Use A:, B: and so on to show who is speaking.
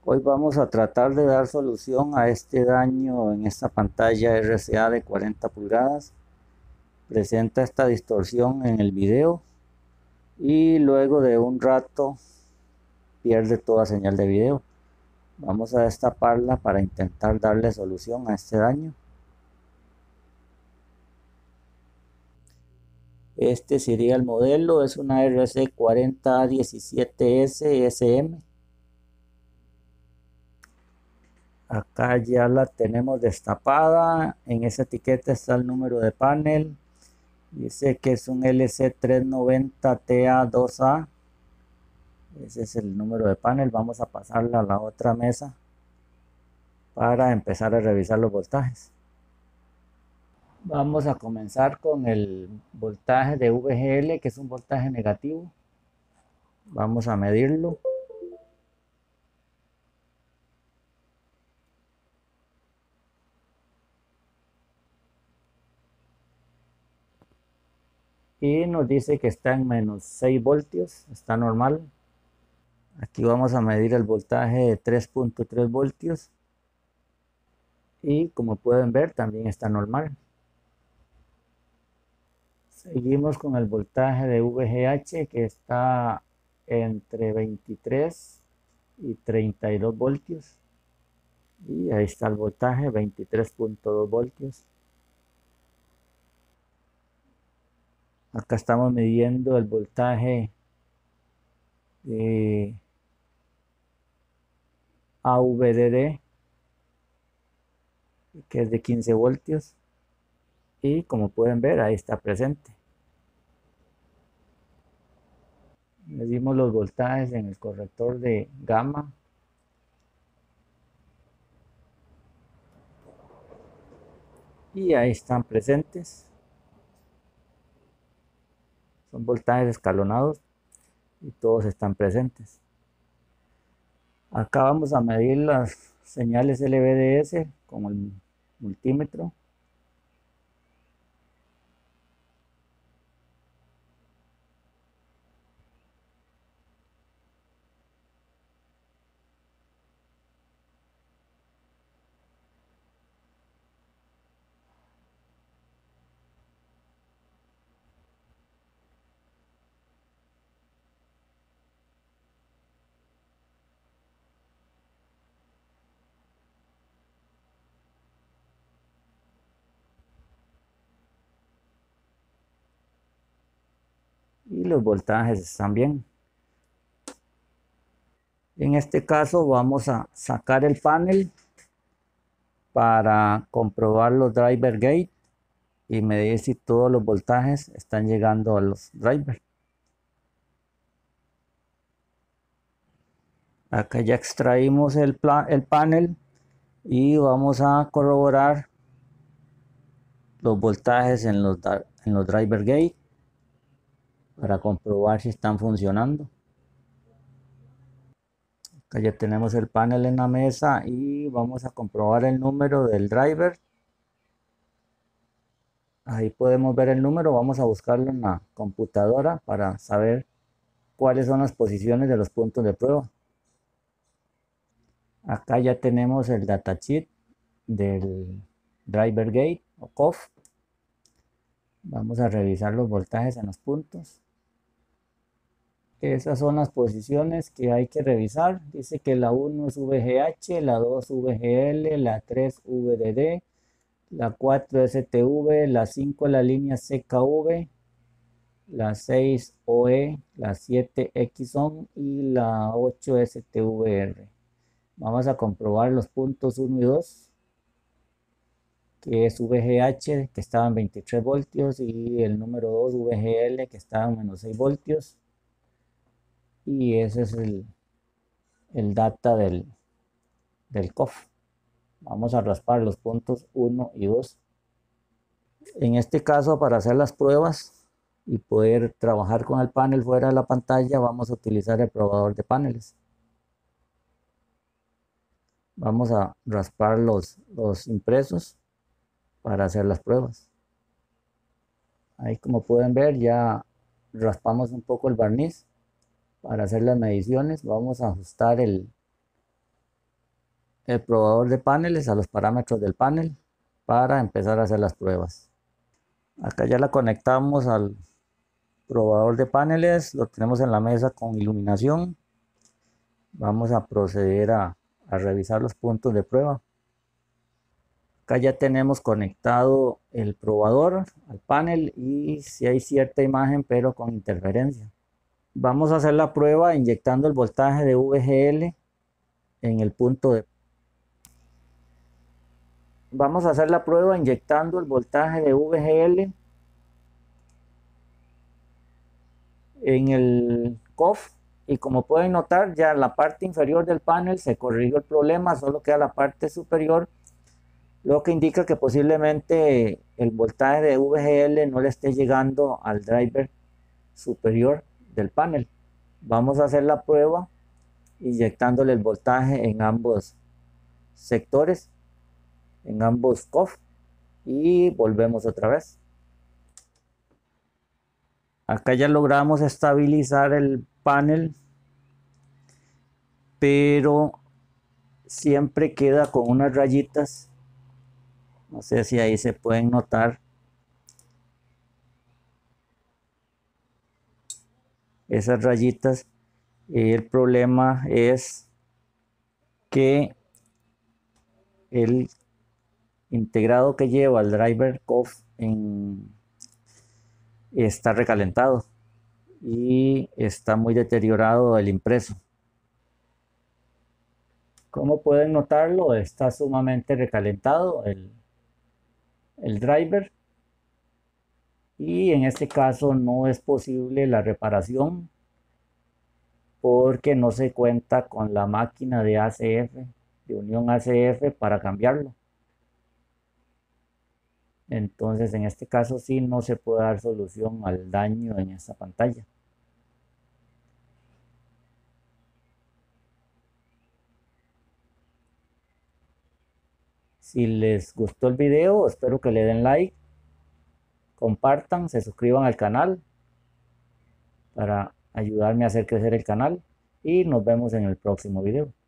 A: Hoy vamos a tratar de dar solución a este daño en esta pantalla RCA de 40 pulgadas. Presenta esta distorsión en el video y luego de un rato pierde toda señal de video. Vamos a destaparla para intentar darle solución a este daño. Este sería el modelo, es una RC40A17S SM. Acá ya la tenemos destapada. En esa etiqueta está el número de panel. Dice que es un LC390TA2A. Ese es el número de panel. Vamos a pasarla a la otra mesa para empezar a revisar los voltajes. Vamos a comenzar con el voltaje de VGL, que es un voltaje negativo. Vamos a medirlo. Y nos dice que está en menos 6 voltios, está normal. Aquí vamos a medir el voltaje de 3.3 voltios. Y como pueden ver, también está normal. Seguimos con el voltaje de VGH, que está entre 23 y 32 voltios. Y ahí está el voltaje, 23.2 voltios. Acá estamos midiendo el voltaje de AVDD, que es de 15 voltios. Y como pueden ver, ahí está presente. Medimos los voltajes en el corrector de gamma. Y ahí están presentes. Son voltajes escalonados y todos están presentes. Acá vamos a medir las señales LVDS con el multímetro. Y los voltajes están bien. En este caso vamos a sacar el panel para comprobar los driver gate y medir si todos los voltajes están llegando a los drivers. Acá ya extraímos el panel y vamos a corroborar los voltajes en los driver gate para comprobar si están funcionando. Acá ya tenemos el panel en la mesa y vamos a comprobar el número del driver. Ahí podemos ver el número, vamos a buscarlo en la computadora para saber cuáles son las posiciones de los puntos de prueba. Acá ya tenemos el datasheet del driver gate o COF. Vamos a revisar los voltajes en los puntos. Esas son las posiciones que hay que revisar. Dice que la 1 es VGH, la 2 VGL, la 3 VDD, la 4 STV, la 5 la línea CKV, la 6 OE, la 7 XON y la 8 STVR. Vamos a comprobar los puntos 1 y 2, que es VGH, que estaba en 23 voltios, y el número 2 VGL, que estaba en menos 6 voltios. Y ese es el data del COF. Vamos a raspar los puntos 1 y 2. En este caso, para hacer las pruebas y poder trabajar con el panel fuera de la pantalla, vamos a utilizar el probador de paneles. Vamos a raspar los impresos para hacer las pruebas. Ahí, como pueden ver, ya raspamos un poco el barniz para hacer las mediciones. Vamos a ajustar el el probador de paneles a los parámetros del panel para empezar a hacer las pruebas. Acá ya la conectamos al probador de paneles, lo tenemos en la mesa con iluminación. Vamos a proceder a revisar los puntos de prueba. Acá ya tenemos conectado el probador al panel y si hay cierta imagen pero con interferencia. Vamos a hacer la prueba inyectando el voltaje de VGL en el punto de... Vamos a hacer la prueba inyectando el voltaje de VGL en el COF y como pueden notar ya la parte inferior del panel se corrigió el problema, solo queda la parte superior, lo que indica que posiblemente el voltaje de VGL no le esté llegando al driver superior del panel. Vamos a hacer la prueba inyectándole el voltaje en ambos sectores, en ambos COF, y volvemos otra vez. Acá ya logramos estabilizar el panel, pero siempre queda con unas rayitas. No sé si ahí se pueden notar. Esas rayitas. El problema es que el integrado que lleva el driver COF está recalentado y está muy deteriorado el impreso. Como pueden notarlo, está sumamente recalentado el driver y en este caso no es posible la reparación porque no se cuenta con la máquina de ACF, de unión ACF para cambiarlo. Entonces en este caso sí no se puede dar solución al daño en esta pantalla. Si les gustó el video, espero que le den like, compartan, se suscriban al canal para ayudarme a hacer crecer el canal y nos vemos en el próximo video.